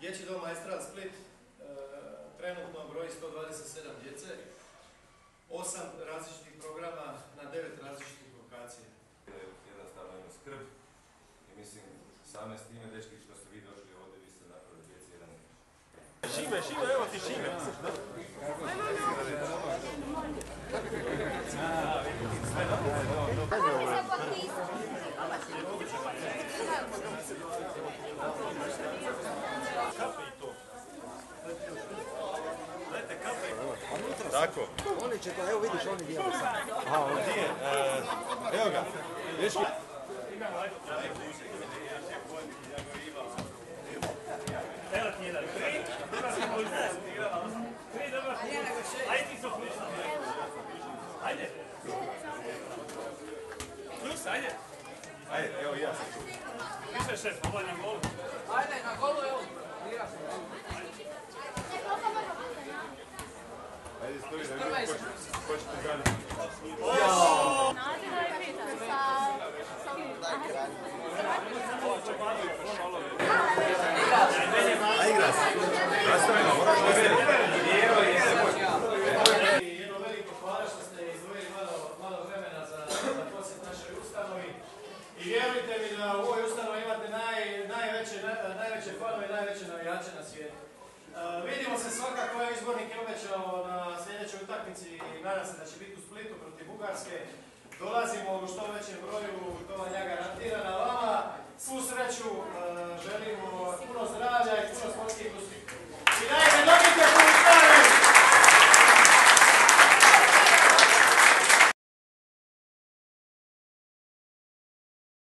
Dječji dom Maestral Split trenutno broji 127 djece, 8 različitih programa na 9 različitih lokacija. Jednostavno ima skrb i mislim same s time, dečki, što ste vi došli ovdje, vi ste napravili djeci jedan... Šime, evo ti Šime! Tako. Oni će to, evo vidiš, oni dijeli sad. Aha, on dije. Evo ga. Dečki. Evo ti jedan. Ajde ti se uključi. Ajde. Ključ, ajde. Ajde, evo ja sam tu. Više šef, ovaj na golu. Ajde, na golu, evo. Ajde, stoji da vidim ko će te graditi. A igra se. Nastavimo, moraš da vidim. Jedno veliko hvala što ste izdvojili malo vremena za posjet našoj ustanovi. I vjerujte mi da u ovoj ustanovi imate najveće fanove i najveće navijače na svijetu. Vidimo se svakako, ovaj izbornik je obećao na sljedećoj utakmici i nadam se da će biti u Splitu protiv Bugarske. Dolazimo u što većem broju, to vam ja garantiram, na vama. Svu sreću želimo